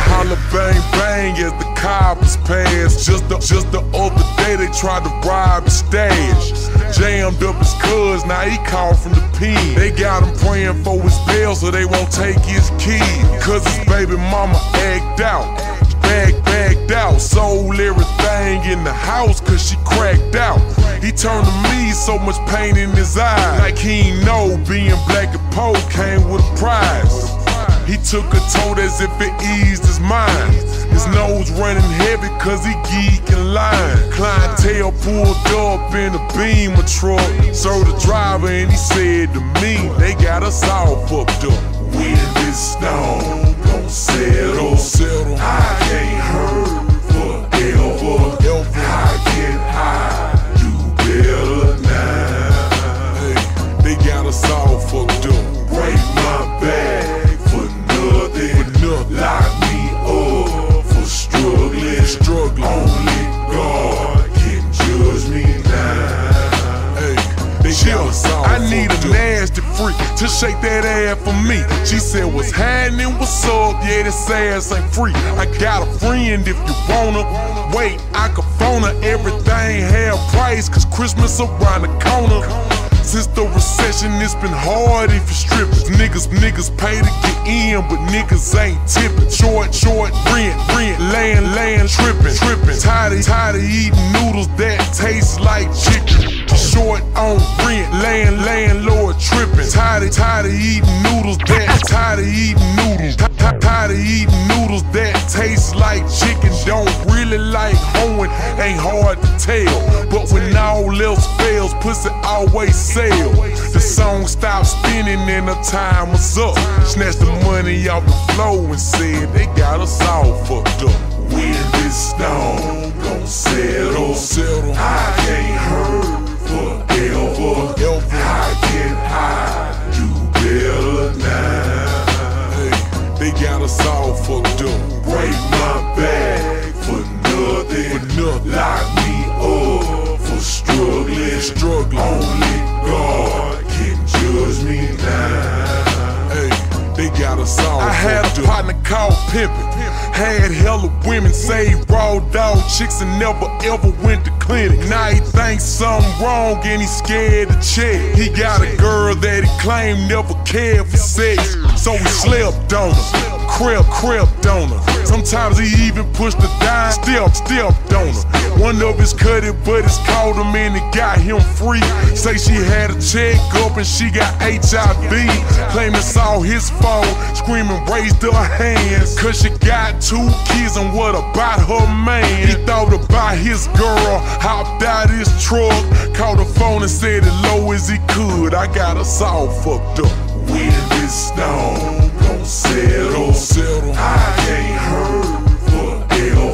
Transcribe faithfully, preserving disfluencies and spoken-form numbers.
holla bang bang as the coppers pass. Just the, just the other day they tried to rob his stash. Jammed up his cuz, now he called from the pen. They got him praying for his bail so they won't take his kid. Cause his baby mama act out, bag bagged out. Sold everything in the house cause she cracked out. He turned to me, so much pain in his eyes, like he ain't know being black and poor came with a prize. He took a tote as if it eased his mind. His nose running heavy cause he geek and lying. Clientele pulled up in a Beamer truck. Served the driver and he said to me, they got us all fucked up. When this storm gon' settle, settle, I can't hurt forever. I get high, do better now. Hey, they got us all fucked up. Break my back. Lock me up for struggling, struggling. Only God can judge me now. Hey, they chill. I need a nasty freak to shake that ass for me. She said, what's happening, what's up? Yeah, this ass ain't free. I got a friend if you wanna. Wait, I can phone her. Everything half price cause Christmas around the corner. Since the recession, it's been hard if you strippin'. Niggas, niggas pay to get in, but niggas ain't tippin'. Short, short, rent, rent, land, land, trippin', trippin'. Tired of, tired of eating noodles that taste like chicken. Short on rent, land, landlord trippin'. Tired of, tired of eating noodles that, tired of eating noodles. Tired of eating noodles that taste like chicken. Don't really like hoeing, ain't hard to tell. But when all else fails, pussy always sell. The song stopped spinning and the time was up. Snatched the money off the floor and said they got us all fucked up. When this storm gon' settle, settle, I can't hurt forever. Ever. I get high, do better now. Hey, they got us all fucked up. Break my back for nothing, for nothing. Lock me up for struggling, struggling. Only God can judge me now. Hey, they got us all. I had a partner called Pimpin'. Had hella women, saved raw dog chicks and never ever went to clinic. Now he thinks something wrong and he scared to check. He got a girl that he claimed never cared for sex, so he slept on her, crept, crept on her. Sometimes he even pushed her down, stepped, stepped on her. One of his cut it, but it's called him and it got him free. Say she had a check up and she got H I V. Claim it's all his fault, screaming raised her hands. Cause she got two kids and what about her man? He thought about his girl, hopped out his truck, called the phone and said as low as he could, I got us all fucked up. When this storm gon' settle, settle, I can't hurt forever.